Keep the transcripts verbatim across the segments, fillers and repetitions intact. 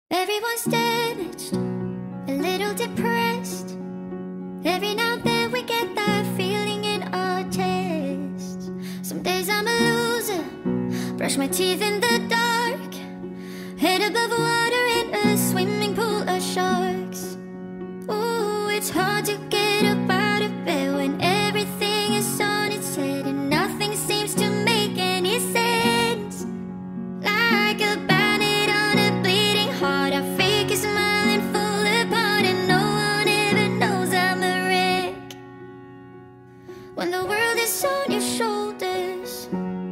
Everyone's damaged, a little depressed. Every now and then we get that feeling in our chest. Some days I'm a loser, brush my teeth in the dark, head above water in a swimming pool of sharks. Ooh, it's hard to get up out of bed when everything is on its head and nothing seems to make any sense. Like a bandit on a bleeding heart, I fake a smile and fall apart, and no one ever knows I'm a wreck. When the world is on your shoulders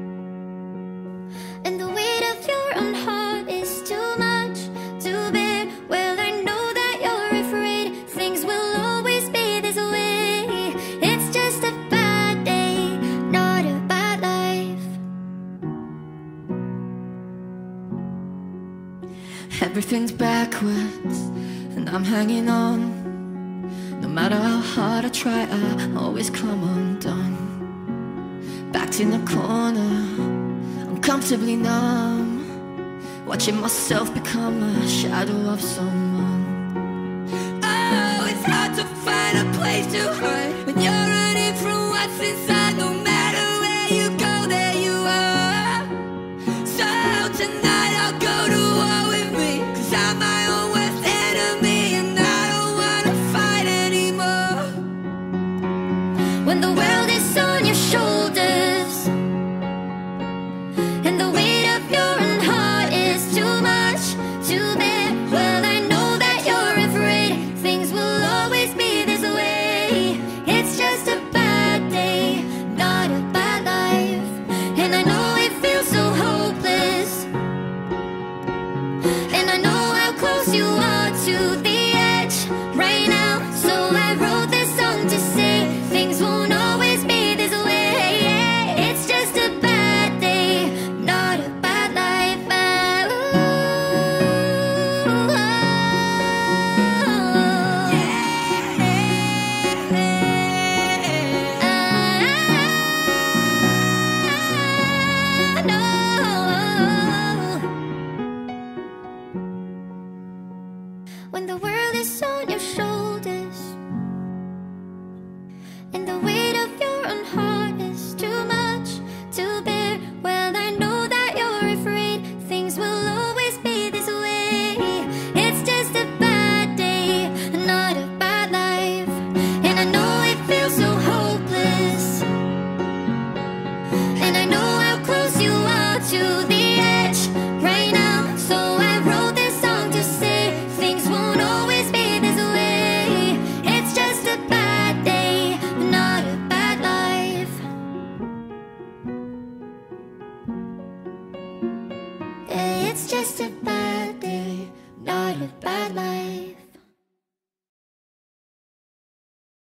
and the weight of your own heart is too much to bear, well, I know that you're afraid things will always be this way. It's just a bad day, not a bad life. Everything's backwards and I'm hanging on. No matter how hard I try, I always come undone. Backed in the corner, I'm comfortably numb, watching myself become a shadow of someone. Oh, it's hard to find a place to hide when you're running from what's inside. No matter where you go, there you are. So tonight I'll go to war with me, 'cause I'm my own worst enemy, and I don't wanna fight anymore. When the world is on your shoulders and the weight of your own heart is too much to bear, well, I know that you're afraid things will always be this way. It's just a bad day, not a bad life. And I know it feels so hopeless, and I know how close you are to the edge right now. So I wrote this song to say things won't always be this way. It's just a bad day, not a bad life. When the world is on your shoulders and the weight of your own heart is too much to bear, well, I know that you're afraid things will always be this way. It's just a bad day, not a bad life. And I know it feels so hopeless, and I know how close you are to the edge right now. So I wrote this song to say things won't always be this way. It's just a bad day, not a bad life. It's just a bad day, not a bad life.